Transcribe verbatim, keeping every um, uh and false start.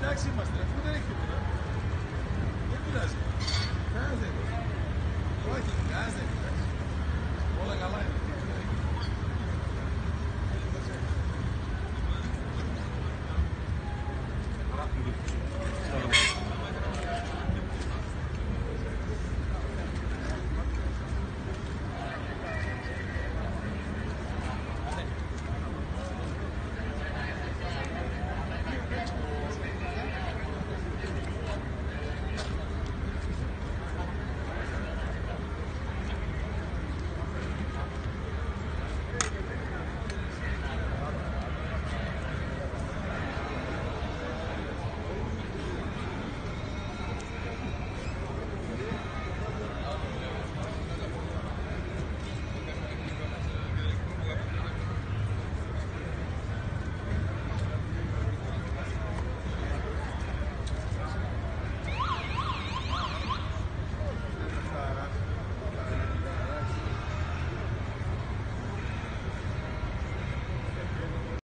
εντάξει είμαστε, αφού δεν έχει τίποτα. Δεν πειράζει. Κανένας δεν είναι. Όχι, κανένας δεν είναι. Όλα καλά είναι. Thank you.